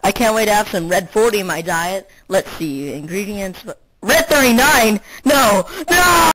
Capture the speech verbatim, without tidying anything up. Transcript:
I can't wait to have some red forty in my diet. Let's see, ingredients. Red thirty-nine? No! No!